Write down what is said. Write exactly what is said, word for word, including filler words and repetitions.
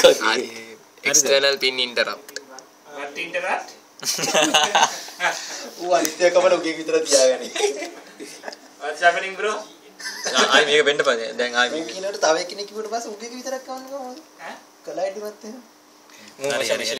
external pin interrupt. What interrupt? ඌ අනිත් එක කපලා උගේ විතර තියාගනි. What's happening bro? ආයි මේක වෙන්න පස්සේ දැන් ආයි මම කියනකොට තව එක්කෙනෙක් කිව්වට පස්සේ උගේ විතරක් කවන්න කොහොමද? ඈ? කලයිඩ් ඉවත් වෙනවා. මූ